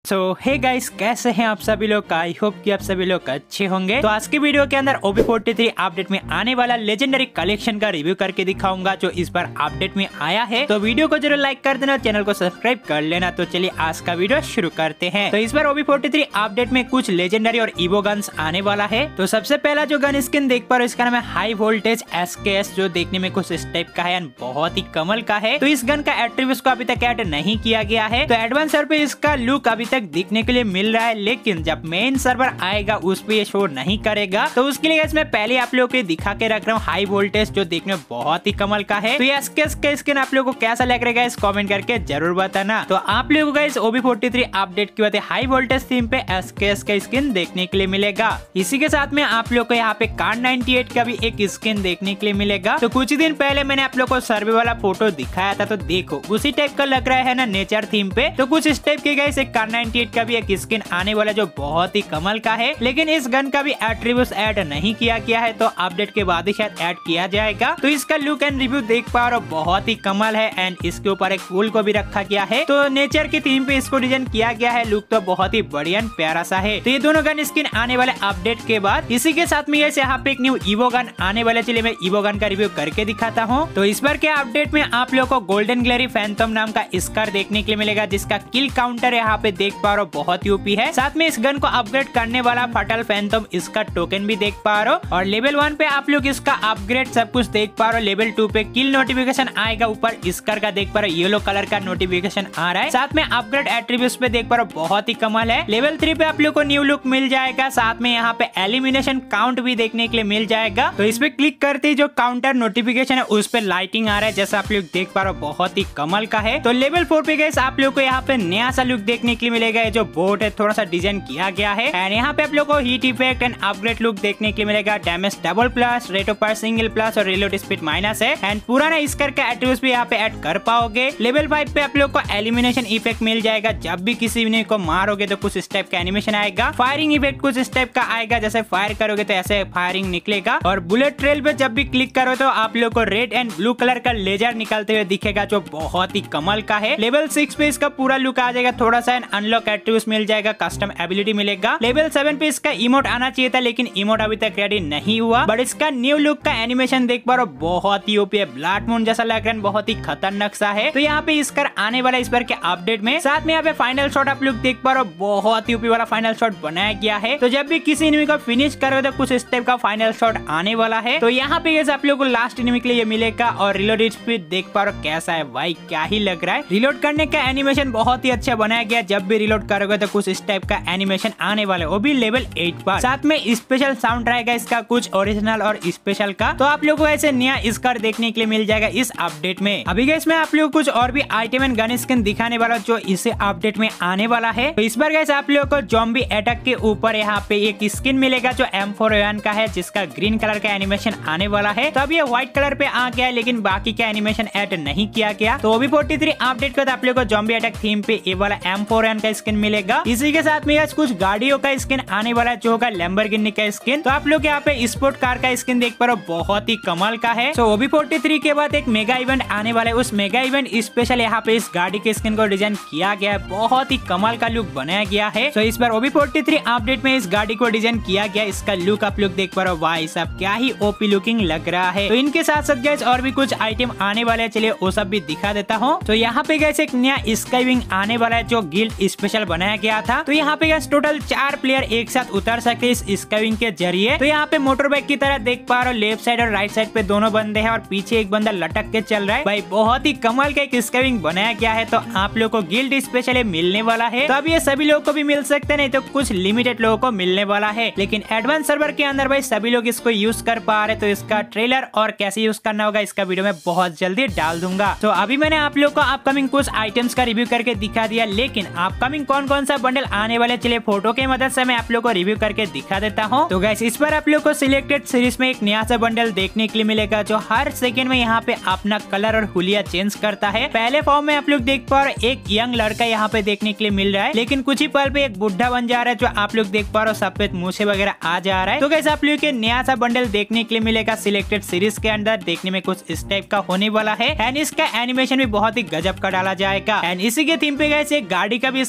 सो hey guys, कैसे हैं आप सभी लोग। आई होप कि आप सभी लोग अच्छे होंगे। तो आज की वीडियो के अंदर OB43 अपडेट में आने वाला लेजेंडरी कलेक्शन का रिव्यू करके दिखाऊंगा जो इस बार अपडेट में आया है। तो वीडियो को जरूर लाइक कर देना, चैनल को सब्सक्राइब कर लेना। तो चलिए आज का वीडियो शुरू करते हैं। तो इस बार OB43 अपडेट में कुछ लेजेंडरी और इवो गन्स आने वाला है। तो सबसे पहला जो गन स्किन देख पा रहे हो इसका नाम है हाई वोल्टेज SKS, जो देखने में कुछ इस टाइप का है, बहुत ही कमल का है। तो इस गन का एट्रीब्यूट्स को अभी तक ऐड नहीं किया गया है। तो एडवांस सर्वर पे इसका लुक अभी तक दिखने के लिए मिल रहा है, लेकिन जब मेन सर्वर आएगा उस पे ये शो नहीं करेगा। तो उसके लिए इसमें पहले आप लोगों को दिखा के रख रहा हूँ हाई वोल्टेज, जो देखने में बहुत ही कमल का है। तो ये SKS का स्किन आप लोगों को कैसा लग रहा है इस कमेंट करके जरूर बताना। तो आप लोगों को इस OB43 अपडेट की बात है, हाई वोल्टेज थीम पे SKS का स्किन देखने के लिए मिलेगा। इसी के साथ में आप लोग को यहाँ पे कार 98 का भी एक स्किन देखने के लिए मिलेगा। तो कुछ दिन पहले मैंने आप लोग को सर्वे वाला फोटो दिखाया था, तो देखो उसी टाइप का लग रहा है ना नेचर थीम पे। तो कुछ इस टाइप के गाइस एक कार 98 का भी एक स्किन आने वाला जो बहुत ही कमल का है, लेकिन इस गन का भी एट्रीब्यूट्स ऐड नहीं किया गया है। तो अपडेट के बाद ही शायद ऐड किया जाएगा। तो इसका लुक एंड रिव्यू देख पा रहे हो, बहुत ही कमल है। एंड इसके ऊपर एक फूल को भी रखा गया है। तो नेचर की थीम पे इसको डिजाइन किया गया है। लुक तो बहुत ही बढ़िया प्यारा सा है। तो ये दोनों गन स्किन आने वाले अपडेट के बाद इसी के साथ में यहाँ पे एक न्यू इवो गन आने वाले। चलिए मैं इवो गन का रिव्यू करके दिखाता हूँ। तो इस बार के अपडेट में आप लोगों को गोल्डन ग्लेरी फैंटम नाम का स्कार देखने के लिए मिलेगा, जिसका किल काउंटर यहाँ पे देख पा रहे हो बहुत यूपी है। साथ में इस गन को अपग्रेड करने वाला फटल फैंटम इसका टोकन भी देख पा रहे हो। और लेवल 1 पे आप लोग इसका अपग्रेड सब कुछ देख पा रहे हो। लेवल 2 पे किल नोटिफिकेशन आएगा, ऊपर स्कार का देख पा रहे हो येलो कलर का नोटिफिकेशन आ रहा है। साथ में अपग्रेड एट्रीब्यूट्स पे देख पा रहे हो बहुत ही कमाल है। लेवल 3 पे आप लोग को न्यू लुक मिल जाएगा। साथ में यहाँ पे एलिमिनेशन काउंट भी देखने के लिए मिल जाएगा। तो इस पे क्लिक करते ही जो काउंटर नोटिफिकेशन है उस पे लाइटिंग आ रहा है, जैसा आप लोग देख पा रहे हो बहुत ही कमाल का है। तो लेवल 4 पे गाइस आप लोग को यहाँ पे नया सा लुक देखने के लिए मिलेगा। जो बोट है थोड़ा सा डिजाइन किया गया है। एंड यहाँ पे आप लोग को heat effect and upgrade look देखने के लिए मिलेगा। Damage double plus, rate of fire single plus और रिलोड स्पीड माइनस है। एंड पुराना स्कर का एट्रीब्यूट्स भी यहाँ पे ऐड कर पाओगे। लेवल 5 पे आप लोग को एलिमिनेशन इफेक्ट मिल जाएगा। जब भी किसी ने को मारोगे तो कुछ इस टाइप का एनिमेशन आएगा। फायरिंग इफेक्ट कुछ इस टाइप का आएगा, जैसे फायर करोगे तो ऐसे फायरिंग निकलेगा। और बुलेट ट्रेल पे जब भी क्लिक करो तो आप लोग को रेड एंड ब्लू कलर का लेजर निकलते हुए दिखेगा, जो बहुत ही कमाल का है। लेवल 6 पे इसका पूरा लुक आ जाएगा थोड़ा सा। अनलॉक एट्रीब्यूट्स मिल जाएगा, कस्टम एबिलिटी मिलेगा। लेवल 7 पे इसका इमोट आना चाहिए था, लेकिन इमोट अभी तक रेडी नहीं हुआ। बट इसका न्यू लुक का एनिमेशन देख पा रहे हो बहुत ही ओपी है, ब्लड मून जैसा लग रहा है, बहुत ही खतरनाक सा है। तो यहाँ पे इसका आने वाला इस बार के अपडेट में। साथ में यहाँ पे फाइनल शॉट आप लोग देख पा रहे हो, बहुत ही ओपी वाला फाइनल शॉट बनाया गया है। तो जब भी किसी एनिमी को फिनिश करोगे तो कुछ इस टाइप का फाइनल शॉट आने वाला है। तो यहाँ पे आप लोग को लास्ट एनिमी के लिए ये मिलेगा। और रिलोड स्पीड देख पा रहे हो कैसा है भाई, क्या ही लग रहा है। रिलोड करने का एनिमेशन बहुत ही अच्छा बनाया गया। जब भी रिलोड करोगे तो कुछ इस टाइप का एनिमेशन आने वाला है, वो भी लेवल 8 पर। साथ में स्पेशल साउंड रहेगा इसका, कुछ ओरिजिनल और स्पेशल का। तो आप लोगों को ऐसे नया स्कार देखने के लिए मिल जाएगा इस अपडेट में। अभी गाइस मैं आप लोगों को कुछ और भी आइटम एंड गन स्किन दिखाने वाला जो इस अपडेट में आने वाला है। तो इस बार गाइस आप लोगों को ज़ॉम्बी अटैक के ऊपर यहाँ पे एक स्किन मिलेगा जो M4A1 का है, जिसका ग्रीन कलर का एनिमेशन आने वाला है। तो अब ये व्हाइट कलर पे आ गया है, लेकिन बाकी का एनिमेशन ऐड नहीं किया गया। तो OB43 अपडेट के बाद आप लोगों को ज़ॉम्बी अटैक थीम पे ये वाला M4A1 का स्किन मिलेगा। इसी के साथ में कुछ गाड़ियों का स्किन आने वाला है, जो होगा लैम्बोर्गिनी का स्किन। तो आप लोग यहाँ पे स्पोर्ट कार का स्किन देख पा रहे हो, बहुत ही कमाल का है। तो OB43 के बाद एक मेगा इवेंट आने वाला है। उस मेगा इवेंट स्पेशल यहाँ पे इस गाड़ी के स्किन को डिजाइन किया गया है, बहुत ही कमाल का लुक बनाया गया है। तो इस बार OB43 अपडेट में इस गाड़ी को डिजाइन किया गया। इसका लुक आप लोग देख पा रहे हो, भाई साहब क्या ही ओपी लुकिंग लग रहा है। तो इनके साथ साथ गाइस और भी कुछ आइटम आने वाले हैं, चलिए वो सब भी दिखा देता हूँ। तो यहाँ पे गाइस एक नया स्काई विंग आने वाला है, जो गिल्ड स्पेशल बनाया गया था। तो यहाँ पे गाइस टोटल 4 प्लेयर एक साथ उतर सकते इस स्काई विंग के जरिए। तो यहाँ पे मोटर बाइक की तरह देख पा रहे हो, लेफ्ट साइड और राइट साइड पे दोनों बंदे हैं और पीछे एक बंदा लटक के चल रहा है। भाई बहुत ही कमाल का एक स्काई विंग बनाया गया है। तो आप लोग को गिल्ड स्पेशल मिलने वाला है। तो अब ये सभी लोगों को भी मिल सकते नहीं, तो कुछ लिमिटेड लोगों को मिलने वाला है। लेकिन एडवांस सर्वर के अंदर भाई सभी लोग इसको यूज कर पा रहे। तो इसका ट्रेलर और कैसे यूज करना होगा इसका वीडियो में बहुत जल्दी डाल दूंगा। तो अभी मैंने आप लोग को अपकमिंग कुछ आइटम्स का रिव्यू करके दिखा दिया, लेकिन अपकमिंग कौन कौन सा बंडल आने वाले चलिए फोटो के मदद से मैं आप लोग को रिव्यू करके दिखा देता हूँ। तो गाइस इस बार आप लोग को सिलेक्टेड सीरीज में एक नया सा बंडल देखने के लिए मिलेगा, जो हर सेकंड में यहाँ पे अपना कलर और हुलिया चेंज करता है। पहले फॉर्म में आप लोग देख पा रहे हो एक यंग लड़का यहाँ पे देखने के लिए मिल रहा है, लेकिन कुछ ही पल पे एक बुढ़ा बन जा रहा है, जो आप लोग देख पा रहे हो सफेद मूछे वगैरह आ जा रहा है। तो गाइस आप लोग के नया सा बंडल देखने के लिए मिलेगा सिलेक्टेड सीरीज के अंदर। देखने में कुछ इस टाइप का होने वाला है। एंड इसका एनिमेशन भी बहुत ही गजब का डाला जाएगा। एंड इसी के थीम पे गाइस एक गाड़ी का भी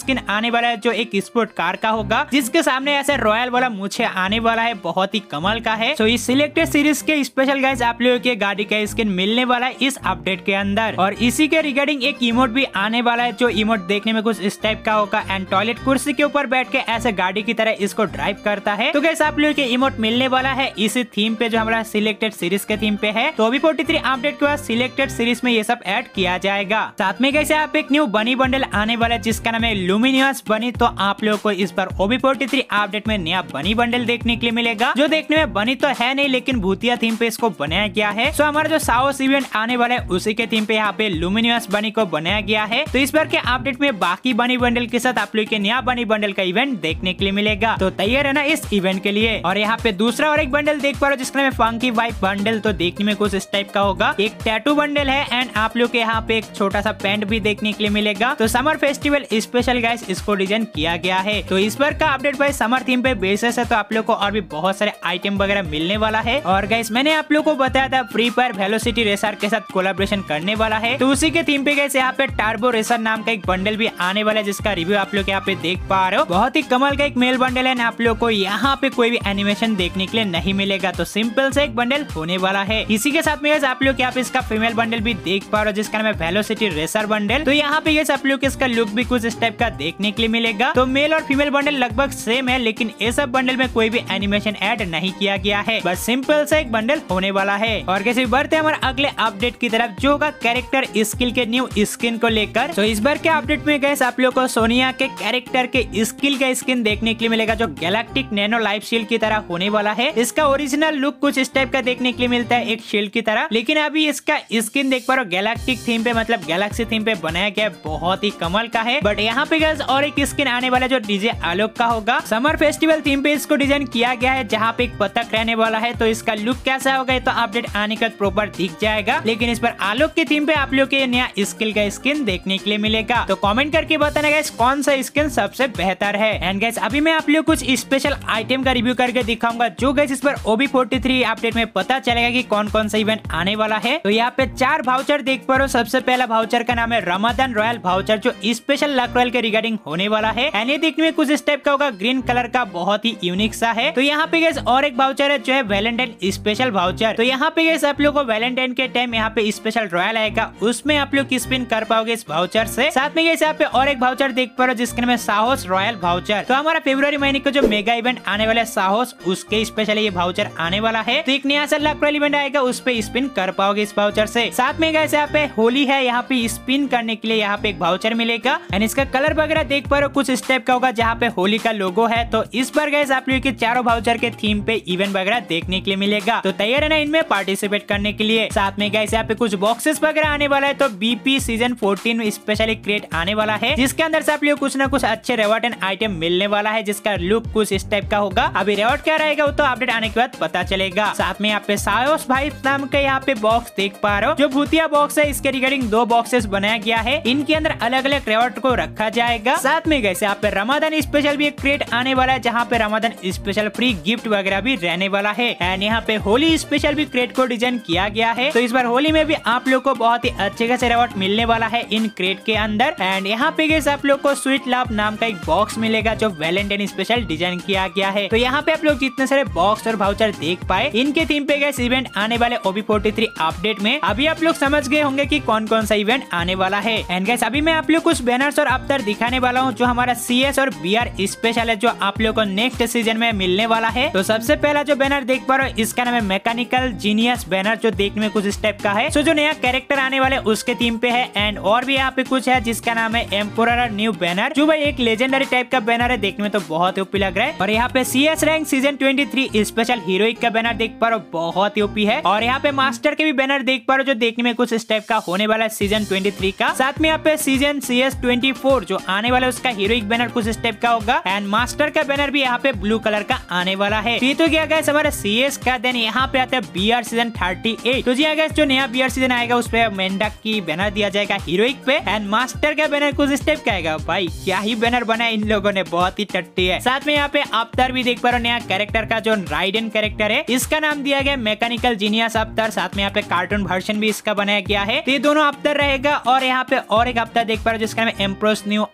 स्किन आने वाला है जो एक स्पोर्ट कार का होगा, जिसके सामने ऐसे रॉयल वाला मुझे आने वाला है, बहुत ही कमाल का है। तो इस सिलेक्टेड सीरीज के स्पेशल गाइस आप लोगों के गाड़ी का स्किन मिलने वाला है इस अपडेट के अंदर। और इसी के रिगार्डिंग एक इमोट भी आने वाला है जो इमोट देखने में कुछ इस टाइप का होगा एंड टॉयलेट कुर्सी के ऊपर बैठ के ऐसे गाड़ी की तरह इसको ड्राइव करता है। तो गाइस आप लोगों के इमोट मिलने वाला है इसी थीम पे जो हमारा सिलेक्टेड सीरीज के थीम पे है। तो अभी 43 अपडेट के बाद सिलेक्टेड सीरीज में ये सब ऐड किया जाएगा। साथ में गाइस यहाँ पे एक न्यू बनी बंडल आने वाला है जिसका नाम है लुमिनियस बनी। तो आप लोगों को इस बार OB43 अपडेट में नया बनी बंडल देखने के लिए मिलेगा, जो देखने में बनी तो है नहीं लेकिन भूतिया थीम पे इसको बनाया गया है। सो हमारा जो साहस इवेंट आने वाला है उसी के थीम पे यहाँ पे लुमिनियस बनी को बनाया गया है। तो इस बार के अपडेट में बाकी बनी बंडल के साथ आप लोग के नया बनी बंडल का इवेंट देखने के लिए मिलेगा। तो तैयार है ना इस इवेंट के लिए। और यहाँ पे दूसरा और एक बंडल देख पा रहे हो जिसका नाम है फंकी वाइफ बंडल। तो देखने में कुछ इस टाइप का होगा, एक टैटू बंडल है एंड आप लोग के यहाँ पे एक छोटा सा पैंट भी देखने के लिए मिलेगा। तो समर फेस्टिवल स्पेशल गाइस इसको डिजाइन किया गया है। तो इस बार का अपडेट भाई समर थीम पे बेसिस है, तो आप लोग को और भी बहुत सारे आइटम वगैरह मिलने वाला है। और गाइस मैंने आप लोग को बताया था फ्री फायर वेलोसिटी रेसर के साथ कोलैबोरेशन करने वाला है। तो उसी के थीम पे गाइस यहाँ पे टर्बो रेसर नाम का एक बंडल भी आने वाला है जिसका रिव्यू आप लोग यहाँ पे देख पा रहे हो। बहुत ही कमाल का एक मेल बंडल है। आप लोग को यहाँ पे कोई भी एनिमेशन देखने के लिए नहीं मिलेगा, तो सिंपल से एक बंडल होने वाला है। इसी के साथ में गाइस आप लोग यहाँ पे इसका फीमेल बंडल भी देख पा रहे हो जिसका नाम है वेलोसिटी रेसर बंडल। तो यहाँ पे गाइस आप लोग इसका लुक भी कुछ इस टाइप का देखने के लिए मिलेगा। तो मेल और फीमेल बंडल लगभग सेम है, लेकिन ये सब बंडल में कोई भी एनिमेशन ऐड नहीं किया गया है, बस सिंपल से एक बंडल होने वाला है। और कैसे बढ़ते हैं हमारे अगले अपडेट की तरफ जो होगा कैरेक्टर स्किल के न्यू स्किन को लेकर। तो इस बार के अपडेट में गाइस आप लोग को सोनिया के कैरेक्टर के स्किल का स्किन देखने के लिए मिलेगा जो गैलेक्टिक नैनो लाइफ शील्ड की तरह होने वाला है। इसका ओरिजिनल लुक कुछ इस टाइप का देखने के लिए मिलता है, एक शील्ड की तरह, लेकिन अभी इसका स्किन देख पा रहे हो गैलेक्टिक थीम पे मतलब गैलेक्सी थीम पे बनाया गया, बहुत ही कमाल का है। बट यहाँ पे गाइस और एक स्किन आने वाला है जो डीजे आलोक का होगा। समर फेस्टिवल थीम पे इसको डिजाइन किया गया है जहाँ पे एक बतख रहने वाला है। तो इसका लुक कैसा होगा तो अपडेट आने का प्रॉपर दिख जाएगा, लेकिन इस पर आलोक की थीम पे आप लोग के नया स्किल का स्किन देखने के लिए मिलेगा। तो कमेंट करके बताना गाइस कौन सा स्किन सबसे बेहतर है। एंड गाइस अभी मैं आप लोग कुछ स्पेशल आइटम का रिव्यू करके दिखाऊंगा जो गाइस इस पर OB43 अपडेट में पता चलेगा कि कौन कौन सा इवेंट आने वाला है। तो यहाँ पे 4 वाउचर देख पा रहे हो। सबसे पहला वाउचर का नाम है रमजान रॉयल वाउचर जो स्पेशल लक रॉयल के रिगार्डिंग होने वाला है। एंड ये देखने में कुछ इस टाइप का होगा, ग्रीन कलर का, बहुत ही यूनिक सा है। तो यहाँ पे गाइस और एक वाउचर है जो है वैलेंटाइन स्पेशल वाउचर। तो यहाँ पे गाइस आप लोग को वैलेंटाइन के टाइम यहाँ पे स्पेशल रॉयल आएगा, उसमें आप लोग स्पिन कर पाओगे इस वाउचर से। साथ में गाइस यहाँ पे और एक वाउचर देख पा रहे हो जिसके नाम है साहस रॉयल वाउचर। तो हमारा फरवरी महीने का जो मेगा इवेंट आने वाला है साहस, उसके स्पेशल ये वाउचर आने वाला है। तो एक नया सा लक रॉयल इवेंट आएगा, उस पे स्पिन कर पाओगे इस वाउचर से। साथ में गाइस यहाँ पे होली है, यहाँ पे स्पिन करने के लिए यहाँ पे एक वाउचर मिलेगा एंड इसका कलर वगैरह देख पा रहे हो कुछ इस टाइप का होगा जहाँ पे होली का लोगो है। तो इस बार गाइस आप लोग के चारों वाउचर के थीम पे इवेंट वगैरह देखने के लिए मिलेगा। तो तैयार है ना इनमें पार्टिसिपेट करने के लिए। साथ में गाइस यहाँ पे कुछ बॉक्सेस वगैरह आने वाला है। तो BP सीजन 14 में स्पेशली क्रिएट आने वाला है जिसके अंदर से आप लोग कुछ ना कुछ अच्छे रिवॉर्ड एंड आइटम मिलने वाला है जिसका लुक कुछ इस टाइप का होगा। अभी रिवॉर्ड क्या रहेगा वो तो अपडेट आने के बाद पता चलेगा। साथ में यहाँ पे सायोस भाई नाम के यहाँ पे बॉक्स देख पा रहे हो जो भूतिया बॉक्स है, इसके रिगार्डिंग 2 बॉक्सेस बनाया गया है। इनके अंदर अलग अलग रिवॉर्ड को रखा जाएगा। साथ में गाइस यहाँ पे रमजान स्पेशल भी एक क्रिएट आने वाला है जहाँ पे रमजान स्पेशल फ्री गिफ्ट वगैरह भी रहने वाला है। एंड यहाँ पे होली स्पेशल भी क्रिएट को डिजाइन किया गया है। तो इस बार होली में भी आप लोग को बहुत ही अच्छे खासे रिवॉर्ड मिलने वाला है इन क्रिएट के अंदर। एंड यहाँ पे गाइस आप लोग को स्वीट लव नाम का एक बॉक्स मिलेगा जो वैलेंटाइन स्पेशल डिजाइन किया गया है। तो यहाँ पे आप लोग जितने सारे बॉक्स और वाउचर देख पाए इनके थीम पे गाइस इवेंट आने वाले OB43 अपडेट में अभी आप लोग समझ गए होंगे कि कौन कौन सा इवेंट आने वाला है। एंड गाइस अभी मैं आप लोग कुछ बैनर्स और अवतार दिखाने वाला हूँ जो हमारा CS और BR स्पेशल है जो आप लोग को नेक्स्ट सीजन में मिलने वाला है। तो सबसे पहला जो बैनर देख पा रहे हो इसका नाम है मैकेनिकल जीनियस बैनर जो देखने में कुछ इस टाइप का है। तो जो नया कैरेक्टर आने वाले उसके थीम पे है। एंड और भी यहाँ पे कुछ है जिसका नाम है एम्पोरर न्यू बैनर जो भाई एक लेजेंडरी टाइप का बैनर है, देखने में तो बहुत ओपी लग रहा है। और यहाँ पे CS rank season 23 special heroic का बैनर देख पा रहे हो, बहुत ही ओपी है। और यहाँ पे मास्टर के भी बैनर देख पा रहे हो जो देखने में कुछ इस टाइप का होने वाला है सीजन 23 का। साथ में यहाँ पे सीजन CS 24 जो आने वाला है उसका हीरोइक बैनर कुछ इस टाइप का होगा। एंड मास्टर का बैनर भी यहाँ पे ब्लू कलर का आने वाला है। तो क्या गाइस हमारा CS का देन यहाँ पे आता है BR सीजन 38। तो जी गाइस जो नया BR सीजन आएगा उस पे मेंढक की बैनर दिया जाएगा हीरोइक पे। एंड मास्टर का बैनर कुछ इस टाइप का आएगा। भाई क्या ही बैनर बनाया इन लोगों ने, बहुत ही टट्टी है। साथ में यहाँ पे अवतार भी देख पा रहे हो नया कैरेक्टर का जो राइडन कैरेक्टर है इसका नाम दिया गया मैकेनिकल जीनियस अवतार। साथ में यहाँ पे कार्टून वर्जन भी इसका बनाया गया है। तो ये दोनों अवतार रहेगा। और यहाँ पे और एक अवतार देख पा रहे हो जिसका नाम है एम्प्रोस न्यू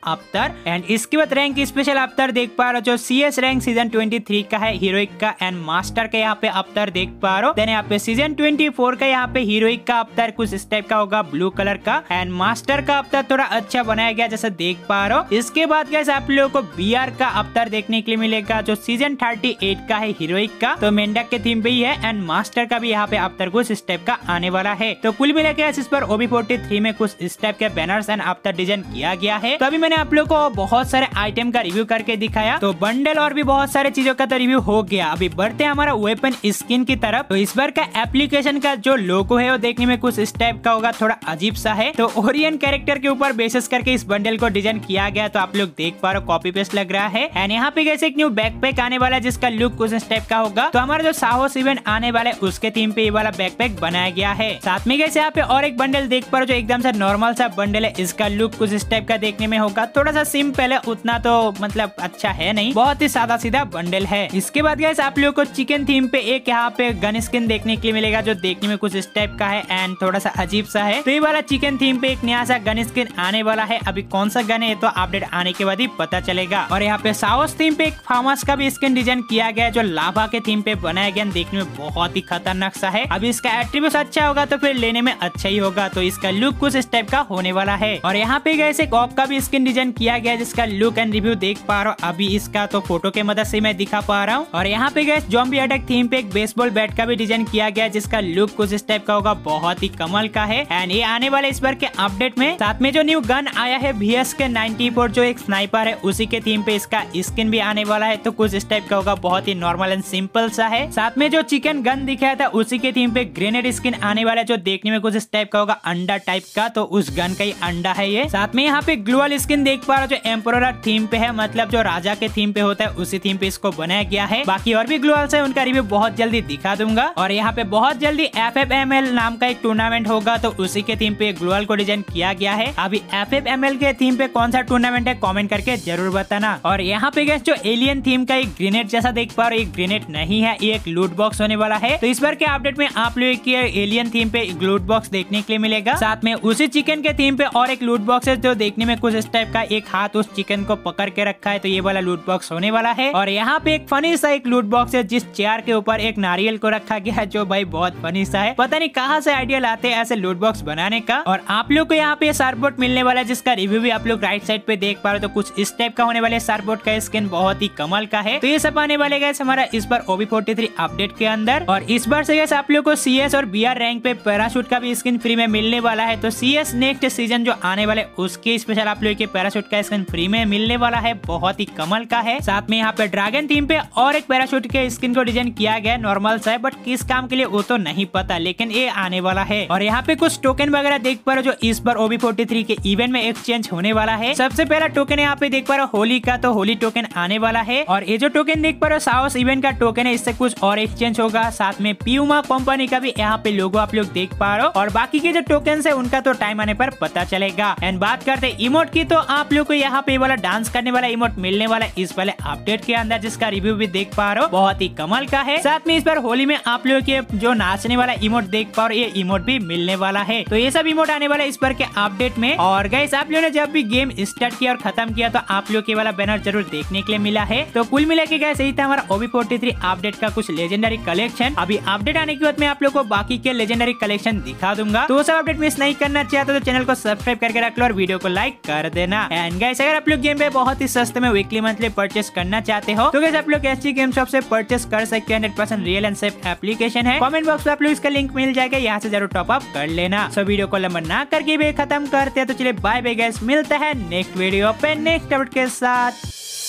अवतार। एंड इसके बाद रैंक स्पेशल अवतार देख पा रहे हो जो CS रैंक सीजन 23 का है हीरोइक का। एंड मास्टर का यहाँ पे अवतार देख पा रहे हो। देन यहाँ पे सीजन 24 का यहाँ पे हीरोइक का अवतार कुछ इस टाइप का होगा ब्लू कलर का। एंड मास्टर का अवतार थोड़ा अच्छा बनाया गया जैसे देख पा रहे हो। इसके बाद गाइस आप लोगों को BR का अवतार देखने के लिए मिलेगा जो सीजन 38 का है हीरोइक का, तो मेंढक के थीम पे ही है। एंड मास्टर का भी यहाँ पे अवतार कुछ इस टाइप का आने वाला है। तो कुल मिला के इस पर OB43 में कुछ इस टाइप के बैनर्स एंड अवतार डिजाइन किया गया है। तो अभी मैंने आप लोग को बहुत सारे आइटम का रिव्यू करके दिखाया, तो बंडल और भी बहुत सारे चीजों का तो रिव्यू हो गया। अभी बढ़ते हैं हमारा वेपन स्किन की तरफ। तो इस बार का एप्लीकेशन का जो लोगो है वो देखने में कुछ इस टाइप का होगा, थोड़ा अजीब सा है। तो ओरियन कैरेक्टर के ऊपर बेसिस करके इस बंडल को डिजाइन किया गया, तो आप लोग देख पा रहे हो कॉपी पेस्ट लग रहा है। एंड यहाँ पे कैसे एक न्यू बैकपैक आने वाला है जिसका लुक कुछ इस टाइप का होगा। तो हमारा जो साहस इवेंट आने वाला है उसके थीम पे ये वाला बैकपैक बनाया गया है। साथ में कैसे यहाँ पे और एक बंडल देख पा रहे हो जो एकदम से नॉर्मल सा बंडल है, इसका लुक कुछ इस टाइप का देखने में होगा, थोड़ा सा सिंपल है, उतना तो मतलब अच्छा है नहीं, बहुत ही सादा सीधा बंडल है। इसके बाद गाइस आप लोगों को चिकन थीम पे एक यहाँ पे गन स्किन देखने के लिए मिलेगा जो देखने में कुछ इस टाइप का है एंड थोड़ा सा अजीब सा है। तो ये वाला चिकन थीम पे एक नया सा गन स्किन आने वाला है। अभी कौन सा गन है तो अपडेट आने के बाद ही पता चलेगा। और यहाँ पे साउस थीम पे एक फार्मस का भी स्किन डिजाइन किया गया है जो लाभा के थीम पे बनाया गया, देखने में बहुत ही खतरनाक सा है। अभी इसका एट्रीब्यूट अच्छा होगा तो फिर लेने में अच्छा ही होगा, तो इसका लुक कुछ इस टाइप का होने वाला है। और यहाँ पे गैस एक ऑक का भी स्किन डिजाइन किया गया जिसका लुक एंड रिव्यू देख पा रहा हूँ। अभी इसका तो फोटो के मदद से मैं दिखा पा रहा हूँ। और यहाँ पे गैस ज़ॉम्बी अटैक थीम पे एक बेसबॉल बैट का भी डिजाइन किया गया जिसका लुक कुछ इस टाइप का होगा, बहुत ही कमाल का है। एंड ये आने वाले इस बार के अपडेट में। साथ में जो न्यू गन आया है VS के 94 जो एक स्नाइपर है उसी के थीम पे इसका स्किन भी आने वाला है, तो कुछ इस टाइप का होगा, बहुत ही नॉर्मल एंड सिंपल सा है। साथ में जो चिकन गन दिखाया था उसी के थीम पे ग्रेनेड स्किन आने वाला है जो देखने में कुछ इस टाइप का होगा, अंडा टाइप का, तो उस गन का ही अंडा है ये। साथ में यहाँ पे ग्लोअल स्किन देख पा रहे हो जो एम्परर थीम पे है, मतलब जो राजा के थीम पे होता है उसी थीम पे इसको बनाया गया है। बाकी और भी ग्लोअल्स है उनका रिव्यू बहुत जल्दी दिखा दूंगा। और यहाँ पे बहुत जल्दी FFML नाम का एक टूर्नामेंट होगा, तो उसी के थीम पे ग्लोअल को डिजाइन किया गया है। अभी FFML के थीम पे कौन सा टूर्नामेंट है कमेंट करके जरूर बताना। और यहाँ पे गैस जो एलियन थीम का एक ग्रेनेड जैसा देख पा रहे हो, एक ग्रेनेड नहीं है, ये एक लूट बॉक्स होने वाला है। तो इस बार के अपडेट में आप लोग की एलियन थीम पे लूट बॉक्स देखने के लिए मिलेगा। साथ में उसी चिकन के थीम पे और एक लूट बॉक्स है जो देखने में कुछ इस टाइप का, एक हाथ उस चिकन को पकड़ के रखा है, तो ये वाला लूट बॉक्स होने वाला है। और यहाँ पे एक फनी सा एक लूट बॉक्स है जिस चेयर के ऊपर एक नारियल को रखा गया है जो भाई बहुत फनी सा है, पता नहीं कहाँ से आइडिया लाते हैं ऐसे लूट बॉक्स बनाने का। और आप लोग को यहाँ पे सार्बोट मिलने वाला है जिसका रिव्यू भी आप लोग राइट साइड पे देख पा रहे हो, तो कुछ इस टाइप का होने वाले सार्बोट का स्किन बहुत ही कमाल का है। तो ये सब आने वाले गैस हमारा इस बार OB43 अपडेट के अंदर। और इस बार से गैस आप लोग को CS और BR रैंक पे पैराशूट का भी स्किन फ्री में मिलने वाला है। तो CS नेक्स्ट सीजन जो आने वाले उसके स्पेशल आप लोग के पैराशूट का स्किन फ्री में मिलने वाला है, बहुत ही कमाल का है। साथ में यहाँ पे ड्रैगन थीम पे और एक पैराशूट के स्किन को डिजाइन किया गया, नॉर्मल सा है बट किस काम के लिए वो तो नहीं पता, लेकिन ये आने वाला है। और यहाँ पे कुछ टोकन वगैरह देख पा रहे हो जो इस बार OB43 के इवेंट में एक्सचेंज होने वाला है। सबसे पहला टोकन यहाँ पे देख पा रहे हो होली का, तो होली टोकन आने वाला है। और ये जो टोकन देख पा रहे हो साउस इवेंट का टोकन है, इससे कुछ और एक्सचेंज होगा। साथ में प्यूमा कंपनी का भी यहाँ पे लोगो आप लोग देख पा रहे हो। और बाकी के जो टोकन है उनका तो टाइम आने पर पता चलेगा। एंड बात करते हैं इमोट की, तो आप लोग को यहाँ पे वाला डांस करने वाला इमोट मिलने वाला है इस वाले अपडेट के अंदर, जिसका रिव्यू भी देख पा रहे हो, बहुत ही कमाल का है। साथ में इस बार होली में आप लोग के जो नाचने वाला इमोट देख पा रहे हो, ये इमोट भी मिलने वाला है। तो ये सब इमोट आने वाला है इस बार के अपडेट में। और गाइस आप लोगों ने जब भी गेम स्टार्ट किया और खत्म किया तो आप लोग के वाला बैनर जरूर देखने के लिए मिला है। तो कुल मिला के गाइस यही था हमारा OB43 अपडेट का कुछ लेजेंडरी कलेक्शन। अभी अपडेट आने के बाद मैं आप लोग को बाकी के लेजेंडरी कलेक्शन दिखा दूंगा। तो सब अपडेट मिस नहीं करना चाहते तो चैनल को सब्सक्राइब करके रख लो और वीडियो को लाइक कर देना। एंड गाइस अगर आप लोग गेम पे बहुत ही सस्ते में वीकली मंथली परचेस करना चाहते हो तो गाइस आप लोग SG गेम शॉप से परचेस कर सकते हैं। 100% रियल एंड सेफ एप्लीकेशन है। कमेंट बॉक्स में आप लोग इसका लिंक मिल जाएगा, यहाँ से जरूर टॉप अप कर लेना। सो वीडियो को लंबा ना करके भी खत्म करते हैं, तो चलिए बाय बाय गाइस, मिलता है नेक्स्ट वीडियो पे नेक्स्ट अपडेट के साथ।